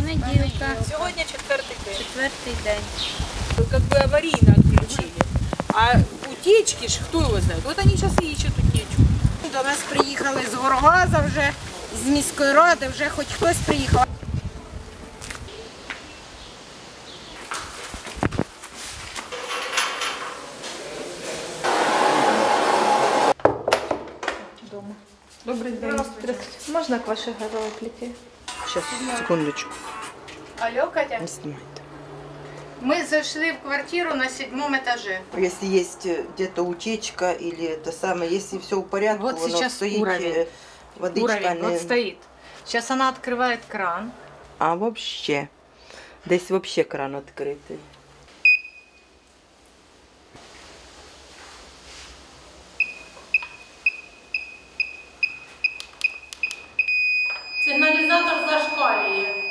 Понеділка. Сьогодні четвертий день. Четвертий день. Как бы аварийно отключили. А утечки ж, хто його знає? От вони зараз і ищуть утечку. До нас приїхали з Горгаза вже, з міської ради, вже хоч хтось приїхав. Добрый день. Здравствуйте. Можно к вашей газовой плите? Сейчас, секундочку. Алло, Катя? Не снимайте. Ми зайшли в квартиру на 7-му етажі. Если есть где-то утечка или это самое, если все в порядке, Вот воно сейчас стоит, уровень. водичка Уровень, не... вот стоит. Сейчас она открывает кран. А вообще, десь вообще кран відкритий. Сигналізатор зашкалює.